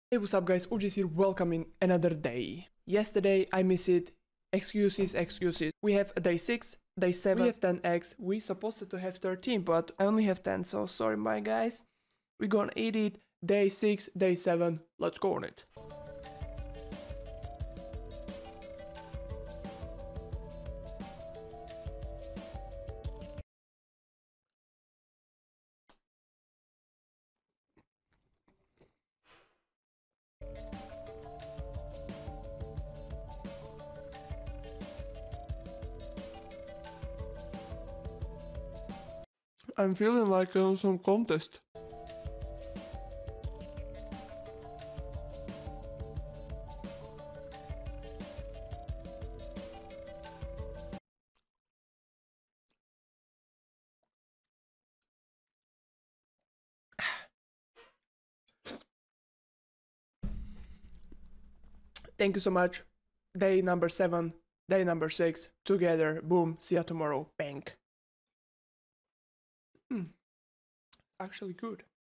Hey, what's up guys, Ojsky here, welcome in another day. Yesterday I missed it, excuses. We have day 6, day 7, we have 10 eggs, we supposed to have 13 but I only have 10, so sorry my guys. We gonna eat it, day 6, day 7, let's go on it. I'm feeling like I'm on some contest. Thank you so much. Day number 7, day number 6, together, boom, see ya tomorrow, bang. Actually good.